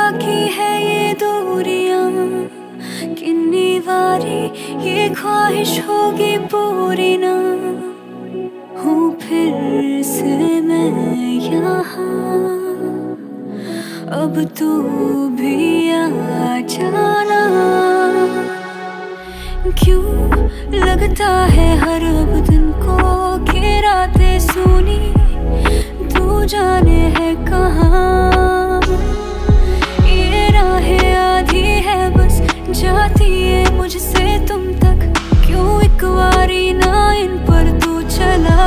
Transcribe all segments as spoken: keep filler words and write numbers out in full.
बाकी है ये दूरियां, कितनी बारी ये ख्वाहिश होगी पूरी ना। हूँ फिर से मैं यहाँ, अब तू भी आ जाना। क्यों लगता है हर अब दिन को कि रातें सुनी, तू जाने है कहाँ। ये राहें आधी है बस, जाती है मुझसे तुम तक, क्यों एक बारी ना इन पर तू चला।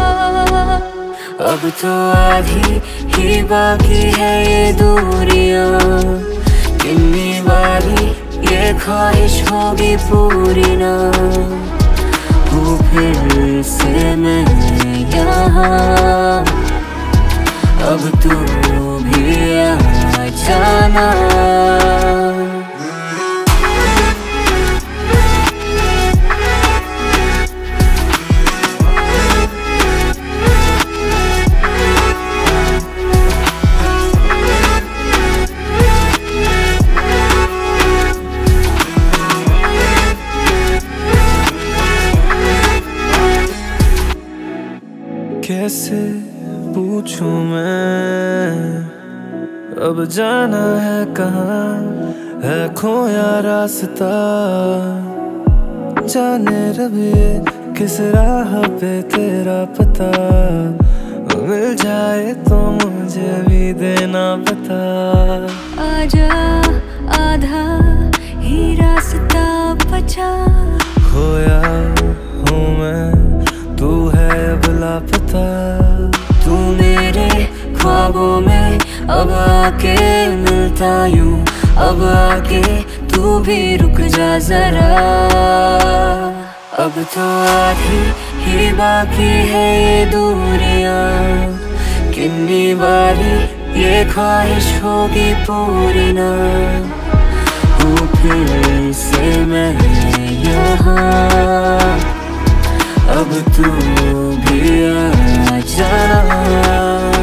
अब तो आधी ही बाकी है ये दूरियां, कितनी बारी ये ख्वाहिश होगी पूरी ना। हूँ फिर से मैं यहाँ, अब तू भी आ जाना। कैसे पूछूं मैं, अब जाना है कहाँ, है खोया रास्ता। जाने रब ये किस राह पे तेरा पता, मिल जाए तो मुझे भी देना पता। आजा आधा ही रास्ता बचा, खोया हूँ मैं, तू है अब लापता। तू मेरे ख्वाबों में अब आके मिलता यूं, अब आके तू भी रुक जा जरा। अब तो आधी ही बाकी है ये दूरियां, कितनी बारी ये ख्वाहिश होगी पूरी ना। हूँ फिर से मैं यहाँ, अब तू भी आ जाना।